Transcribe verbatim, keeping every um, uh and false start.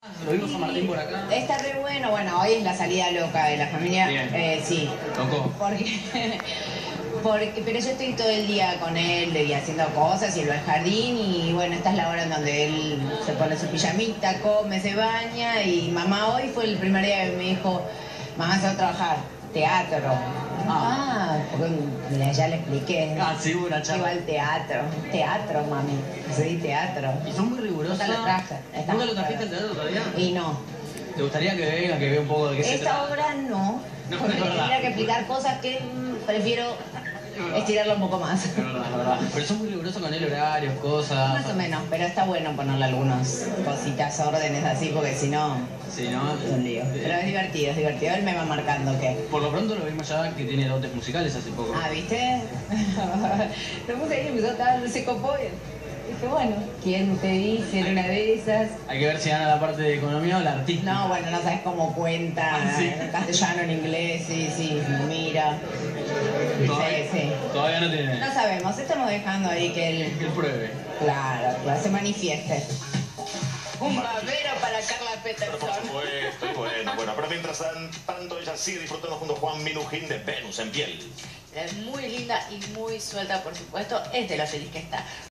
Lo vimos a Martín por acá. Está re bueno, bueno, hoy es la salida loca de la familia. Bien. Eh, sí. Tocó. Porque, porque, pero yo estoy todo el día con él y haciendo cosas y él va al jardín y bueno, esta es la hora en donde él se pone su pijamita, come, se baña y mamá hoy fue el primer día que me dijo, mamá se va a trabajar, teatro. Ah, porque mira, ya le expliqué. Ah, sí, una charla. Igual teatro, teatro, mami, sí, teatro. Y son muy rigurosos. Nunca lo traje. Está ¿Nunca lo muy trajiste al claro. teatro todavía? Y no. ¿Te gustaría que venga, que vea un poco de qué se Esta trata? obra no, No, porque es verdad. tendría que explicar cosas que mm, prefiero estirarlo un poco más. Es verdad, es verdad. Pero son muy rigurosos con el horarios, cosas. Más o menos, pero está bueno ponerle algunas cositas, órdenes así, porque si no, Sí, ¿no? es un lío. Pero es divertido, es divertido. Él me va marcando que... Por lo pronto lo vimos ya que tiene dotes musicales hace poco. Ah, ¿viste? Lo puse ahí y empezó a estar, se copó y dije, bueno, ¿quién te dice en una de esas? Hay que ver si gana la parte de economía o la artística. No, bueno, no sabes cómo cuenta, Ah, sí. en castellano, en inglés, sí, sí, mira. Todavía, Sí, sí. todavía no tiene. No sabemos, estamos dejando ahí que él, Que él pruebe. claro, claro, se manifieste. Un babero para Carla Pero por Peterson. supuesto, y bueno, bueno, pero mientras tanto ella sigue disfrutando junto a Juan Minujín de Venus en piel. Es muy linda y muy suelta, por supuesto. Es de lo feliz que está.